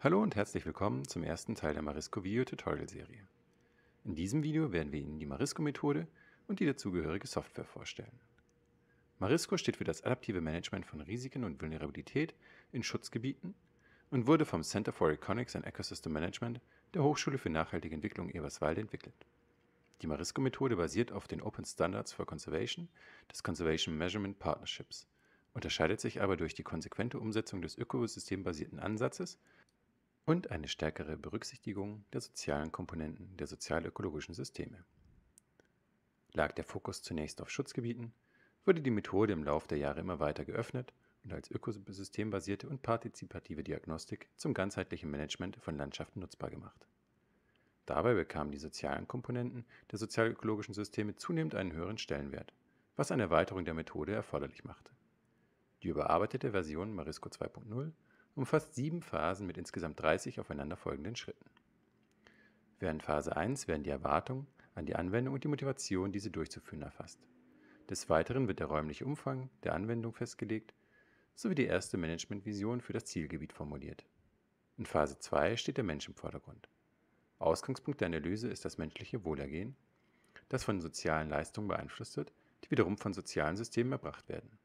Hallo und herzlich willkommen zum ersten Teil der Marisco Video-Tutorial-Serie. In diesem Video werden wir Ihnen die Marisco-Methode und die dazugehörige Software vorstellen. Marisco steht für das adaptive Management von Risiken und Vulnerabilität in Schutzgebieten und wurde vom Center for Econics and Ecosystem Management der Hochschule für nachhaltige Entwicklung Eberswalde entwickelt. Die Marisco-Methode basiert auf den Open Standards for Conservation des Conservation Measurement Partnerships, unterscheidet sich aber durch die konsequente Umsetzung des ökosystembasierten Ansatzes und eine stärkere Berücksichtigung der sozialen Komponenten der sozial-ökologischen Systeme. Lag der Fokus zunächst auf Schutzgebieten, wurde die Methode im Laufe der Jahre immer weiter geöffnet und als ökosystembasierte und partizipative Diagnostik zum ganzheitlichen Management von Landschaften nutzbar gemacht. Dabei bekamen die sozialen Komponenten der sozial-ökologischen Systeme zunehmend einen höheren Stellenwert, was eine Erweiterung der Methode erforderlich machte. Die überarbeitete Version Marisco 2.0 umfasst 7 Phasen mit insgesamt 30 aufeinanderfolgenden Schritten. Während Phase 1 werden die Erwartungen an die Anwendung und die Motivation, diese durchzuführen, erfasst. Des Weiteren wird der räumliche Umfang der Anwendung festgelegt, sowie die erste Managementvision für das Zielgebiet formuliert. In Phase 2 steht der Mensch im Vordergrund. Ausgangspunkt der Analyse ist das menschliche Wohlergehen, das von sozialen Leistungen beeinflusst wird, die wiederum von sozialen Systemen erbracht werden.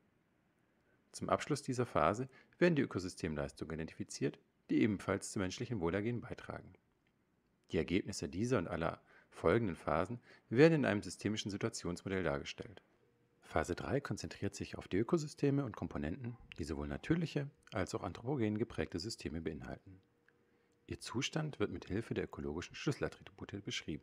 Zum Abschluss dieser Phase werden die Ökosystemleistungen identifiziert, die ebenfalls zum menschlichen Wohlergehen beitragen. Die Ergebnisse dieser und aller folgenden Phasen werden in einem systemischen Situationsmodell dargestellt. Phase 3 konzentriert sich auf die Ökosysteme und Komponenten, die sowohl natürliche als auch anthropogen geprägte Systeme beinhalten. Ihr Zustand wird mit Hilfe der ökologischen Schlüsselattribute beschrieben.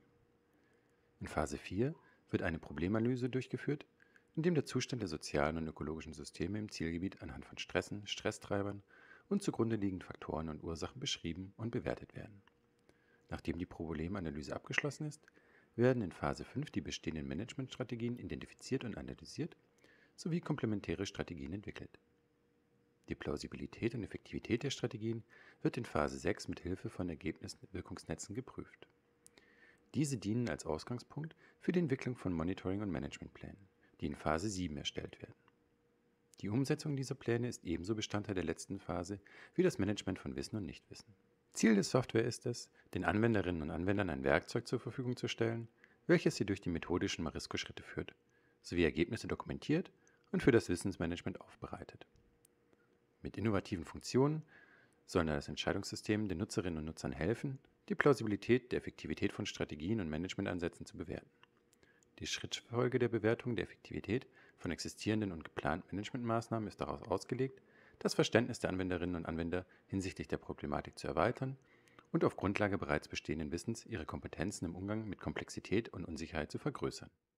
In Phase 4 wird eine Problemanalyse durchgeführt, in dem der Zustand der sozialen und ökologischen Systeme im Zielgebiet anhand von Stressen, Stresstreibern und zugrunde liegenden Faktoren und Ursachen beschrieben und bewertet werden. Nachdem die Problemanalyse abgeschlossen ist, werden in Phase 5 die bestehenden Managementstrategien identifiziert und analysiert, sowie komplementäre Strategien entwickelt. Die Plausibilität und Effektivität der Strategien wird in Phase 6 mit Hilfe von Ergebniswirkungsnetzen geprüft. Diese dienen als Ausgangspunkt für die Entwicklung von Monitoring- und Managementplänen, die in Phase 7 erstellt werden. Die Umsetzung dieser Pläne ist ebenso Bestandteil der letzten Phase wie das Management von Wissen und Nichtwissen. Ziel der Software ist es, den Anwenderinnen und Anwendern ein Werkzeug zur Verfügung zu stellen, welches sie durch die methodischen Marisco-Schritte führt, sowie Ergebnisse dokumentiert und für das Wissensmanagement aufbereitet. Mit innovativen Funktionen sollen das Entscheidungssystem den Nutzerinnen und Nutzern helfen, die Plausibilität der Effektivität von Strategien und Managementansätzen zu bewerten. Die Schrittfolge der Bewertung der Effektivität von existierenden und geplanten Managementmaßnahmen ist daraus ausgelegt, das Verständnis der Anwenderinnen und Anwender hinsichtlich der Problematik zu erweitern und auf Grundlage bereits bestehenden Wissens ihre Kompetenzen im Umgang mit Komplexität und Unsicherheit zu vergrößern.